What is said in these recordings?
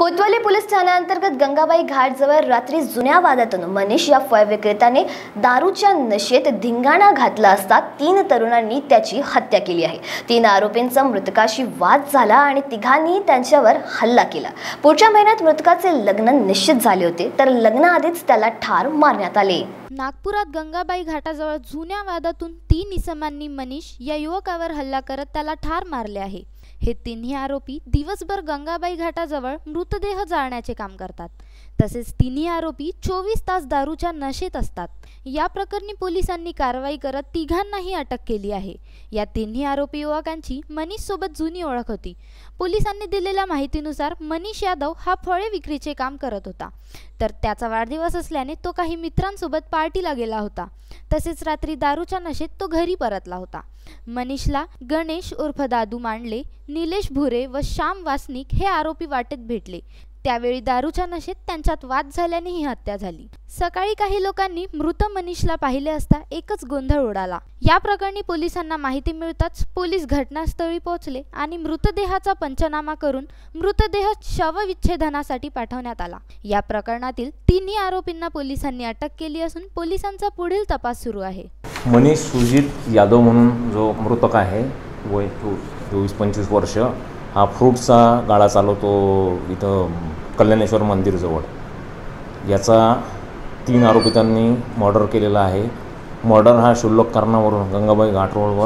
कोतवाली police ठाण्याअंतर्गत Gangabai घाटजवळ रात्री जुन्या वादातून मनीष या फळ विक्रेत्याने दारूच्या नशेत धिंगाणा घातला असता 3 तरुणांनी त्याची हत्या केली आहे। 3 आरोपींचा मृतकाशी वाद झाला आणि तिघांनी त्यांच्यावर हल्ला केला। पुढच्या महिन्यात मृतकाचे लग्न निश्चित झाले होते, तर लग्नाआधीच त्याला ठार मारण्यात आले। नागपुरात गंगाबाई घाटाजवळ जुन्या वादातून 3 इसमांनी मनीष या युवकावर हल्ला करत त्याला ठार मारले आहे। हे तिन्ही आरोपी दिवसभर गंगाबाई घाटाजवळ मृतदेह जाळण्याचे काम करतात। तसेच तिन्ही आरोपी 24 तास दारूच्या नशेत असतात। या प्रकरणी पोलिसांनी कारवाई करत तिघांनाही अटक केली आहे। या तिन्ही आरोपी युवकांची मनीष सोबत जुनी ओळख होती। पोलिसांनी दिलेल्या माहितीनुसार मनीष यादव हा फळे विक्रीचे काम करत होता, तर त्याचा वाढदिवस असल्याने तो काही मित्रांसोबत पार्टीला गेला होता। तसेच रात्री दारूच्या नशेत तो घरी परतला होता। मनीषला गणेश उर्फ दादू मांडले, निलेश भुरे व श्याम वासनिक हे आरोपी वाटेत भेटले। त्यावेळी दारूच्या नशेत त्यांच्यात वाद झाल्याने ही हत्या झाली। सकाळी काही लोकांनी मृत मनीषला पाहिले असता एकच गोंधळ उडाला। या प्रकरणी पोलिसांना माहिती मिळताच पोलीस घटनास्थळी पोहोचले आणि मृतदेहाचा पंचनामा करून मृतदेह शवविच्छेदनासाठी पाठवण्यात आला। या प्रकरणातील तिन्ही आरोपींना पोलिसांनी अटक केली असून पोलिसांचा पुढील तपास सुरू आहे। मनीष सुजित यादव म्हणून जो मृतक आहे, वय 24-25 वर्ष, हा फ्रूटचा गाळा चालवतो इथं कल्याणेश्वर मंदिरजवळ। याचा 3 आरोपितांनी मर्डर केलेला आहे। मर्डर हा क्षुल्लक कारणावरून गंगाबाई घाट रोडवर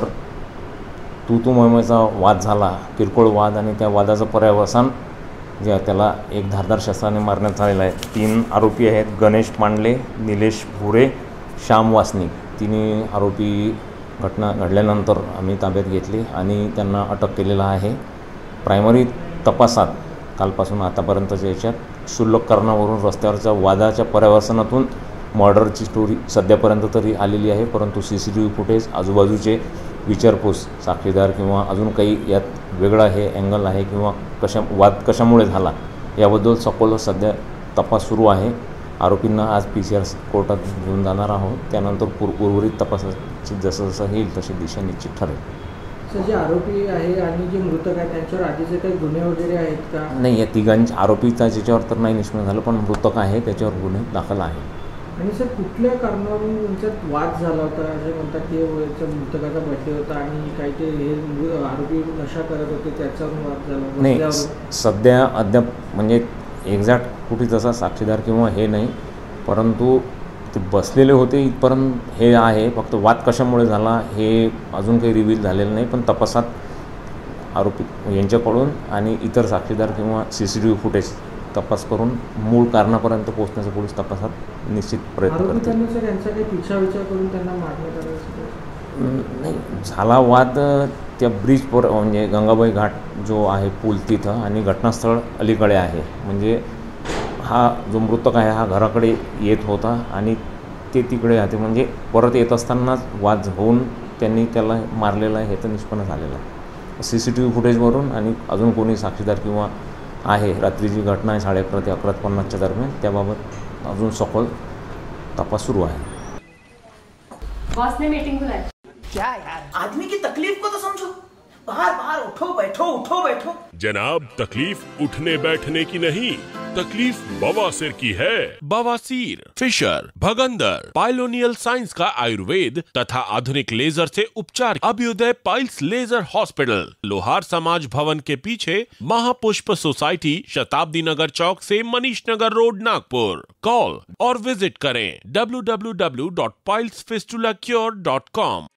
तू मोहिमेचा वाद झाला, किरकोळ वाद, आणि त्या वादाचं पर्यवसान जे त्याला एक धारदार शस्त्राने मारण्यात आलेलं आहे। 3 आरोपी आहेत, गणेश पांडले, निलेश भुरे, श्याम वासनिक। तिन्ही आरोपी घटना घडल्यानंतर आम्ही ताब्यात घेतले आणि त्यांना अटक केलेला आहे। प्रायमरी तपासात कालपासून आतापर्यंतच्या याच्यात क्षुल्लक कारणावरून रस्त्यावरच्या वादाच्या पर्यवसानातून मर्डरची स्टोरी सध्यापर्यंत तरी आलेली आहे, परंतु CCTV फुटेज, आजूबाजूचे विचारपूस, साक्षीदार किंवा अजून काही यात वेगळा हे अँगल आहे किंवा वाद कशामुळे झाला याबद्दल सखोल सध्या तपास सुरू आहे। आरोपींना आज PCR कोर्टात घेऊन जाणार आहोत। त्यानंतर उर्वरित तपासाची जसं येईल तशी दिशा निश्चित ठरेल। सर, जे आरोपी आहे आणि जे मृतक आहे त्यांच्यावर आधीचे काही गुन्हे वगैरे आहेत का? नाही, या तिघांच्या आरोपीचा ज्याच्यावर तर नाही निष्पन्न झालं, पण मृतक आहे त्याच्यावर गुन्हे दाखल आहे। आणि सर, कुठल्या कारणावरून त्यांच्यात वाद झाला होता? असे म्हणतात की मृतकाचा बर्थडे होता आणि काही ते हे आरोपी नशा करत होते, त्याच्यावरून वाद झाला? नाही, सध्या अद्याप म्हणजे एक्झॅक्ट कुठे जसा साक्षीदार किंवा हे नाही, परंतु ते बसलेले होते इथपर्यंत हे आहे। फक्त वाद कशामुळे झाला हे अजून काही रिव्हील झालेलं नाही, पण तपासात आरोपी यांच्याकडून आणि इतर साक्षीदार किंवा CCTV फुटेज तपास करून मूळ कारणापर्यंत पोहोचण्याचा पोलीस तपासात निश्चित प्रयत्न करतील। त्यांचा काही पिछा करून त्यांना मारण्यात आलं? नाही, झाला वाद त्या ब्रिजवर, म्हणजे गंगाबाई घाट जो आहे पूल तिथं, आणि घटनास्थळ अलीकडे आहे। म्हणजे हा जो मृतक आहे हा घराकडे येत होता आणि ते तिकडे आहे, म्हणजे परत येत असतानाच वाद होऊन त्यांनी त्याला मारलेलं आहे हे तर निष्पन्न झालेलं आहे। CCTV फुटेजवरून आणि अजून कोणी साक्षीदार किंवा आहे, रात्रीची घटना आहे 11:30 ते 11:50च्या दरम्यान, त्याबाबत अजून सखोल तपास सुरू आहे। बॉस ने मीटिंग बुलाई। क्या यार, आदमी की तकलीफ को तो समझो। बाहर बाहर उठो बैठो। जनाब, तकलीफ उठने बैठने की नहीं, तकलीफ बवासीर की है। बवासीर, फिशर, भगंदर, पाइलोनियल साइंस का आयुर्वेद तथा आधुनिक लेजर से उपचार। Abhyudaya piles laser hospital, Lohar Samaj Bhavan के पीछे, महापुष्प सोसाइटी, शताब्दी नगर चौक से मनीष नगर रोड, नागपुर। कॉल और विजिट करें www.pilesfistulacure.com।